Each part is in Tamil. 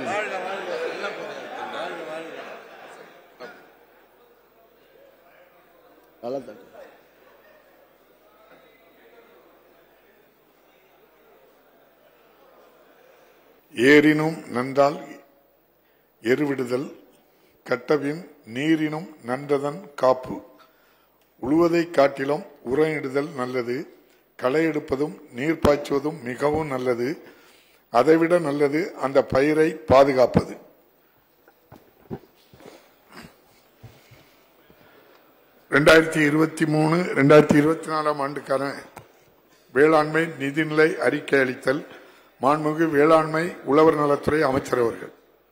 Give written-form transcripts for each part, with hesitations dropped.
ஏரினும் நன்றால் எருவிடுதல் கட்டவின் நீரினும் நன்றதன் காப்பு. உழுவதை காட்டிலும் உரமிடுதல் நல்லது. களை எடுப்பதும் நீர் பாய்ச்சுவதும் மிகவும் நல்லது. அதைவிட நல்லது அந்த பயிரை பாதுகாப்பது. ஆண்டுக்கான வேளாண்மை நிதிநிலை அறிக்கை அளித்தல். மாண்புமிகு வேளாண்மை உழவர் நலத்துறை அமைச்சர் அவர்கள்.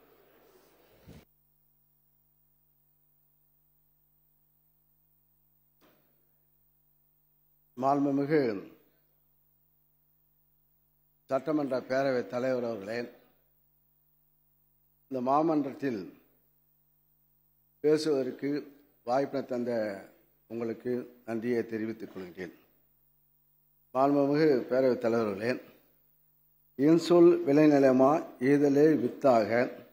மாண்புமிகு சட்டமன்ற பேரவைத் தலைவர் அவர்களே, இந்த மாமன்றத்தில் பேசுவதற்கு வாய்ப்பினை தந்த உங்களுக்கு நன்றியை தெரிவித்துக் கொள்கிறேன். மாண்புமிகு பேரவைத் தலைவர்களே, இன்சொல் விளைநிலமா ஈதலே வித்தாக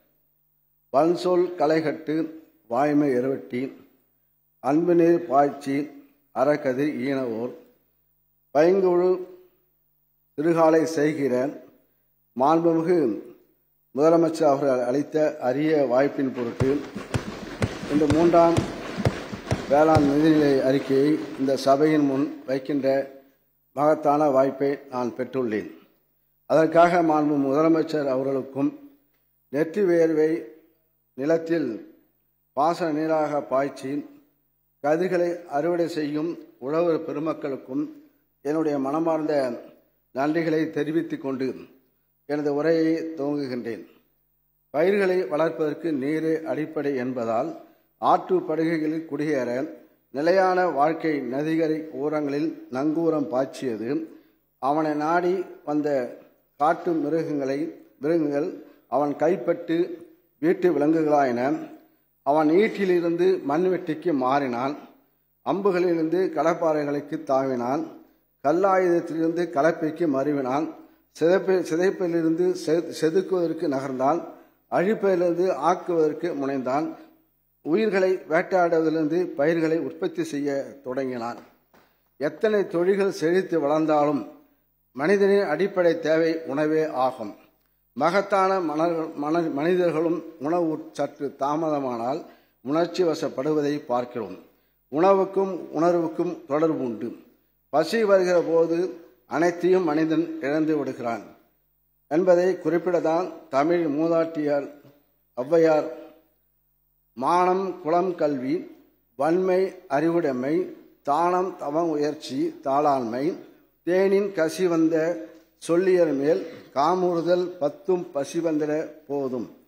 வன்சொல் களைகட்டு வாய்மை எருவட்டி அன்பு நீர் பாய்ச்சி அறக்கதிர் ஈனவோர் பைங்குழு திருகாலை செய்கிற மாண்புமிகு முதலமைச்சர் அவர்கள் அளித்த அரிய வாய்ப்பின் பொருட்டு இந்த 3ஆம் வேளாண் நிதிநிலை அறிக்கையை இந்த சபையின் முன் வைக்கின்ற மகத்தான வாய்ப்பை நான் பெற்றுள்ளேன். அதற்காக மாண்பு முதலமைச்சர் அவர்களுக்கும் நெற்றி வேர்வை நிலத்தில் பாசன நீராக பாய்ச்சி கதிர்களை அறுவடை செய்யும் உழவர் பெருமக்களுக்கும் என்னுடைய மனமார்ந்த நன்றிகளை தெரிவித்துக் கொண்டு எனது உரையை துவங்குகின்றேன். பயிர்களை வளர்ப்பதற்கு நீரே அடிப்படை என்பதால் ஆற்று படுகைகளில் குடியேற நிலையான வாழ்க்கை நதிகரை ஓரங்களில் நங்கூரம் பாய்ச்சியது. அவனை நாடி வந்த காட்டு மிருகங்கள் அவன் கைப்பட்டு வீட்டு விலங்குகளாயின. அவன் ஈட்டிலிருந்து மண்வெட்டிக்கு மாறினான். அம்புகளிலிருந்து கடப்பாறைகளுக்கு தாவினான். கல்லாயுதத்திலிருந்து கலப்பைக்கு மருவினான். சிதைப்பிலிருந்து செதுக்குவதற்கு நகர்ந்தான். அழிப்பதிலிருந்து ஆக்குவதற்கு முனைந்தான். உயிர்களை வேட்டையாடுவதிலிருந்து பயிர்களை உற்பத்தி செய்ய தொடங்கினான். எத்தனை தொழில்கள் செழித்து வளர்ந்தாலும் மனிதனின் அடிப்படை தேவை உணவே ஆகும். மகத்தான மனிதர்களும் உணவு சற்று தாமதமானால் உணர்ச்சி வசப்படுவதை பார்க்கிறோம். உணவுக்கும் உணர்வுக்கும் தொடர்பு உண்டு. பசி வருகிற போது அனைத்தையும் மனிதன் இழந்து விடுகிறான் என்பதை குறிப்பிடதான் தமிழ் மூதாட்டியார் ஔவையார் மானம் குளம் கல்வி வன்மை அறிவுடைமை தானம் தவம் உயர்ச்சி தாளாண்மை தேனின் கசி வந்த சொல்லியர் மேல் காமுறுதல் பத்தும் பசி வந்திட போதும்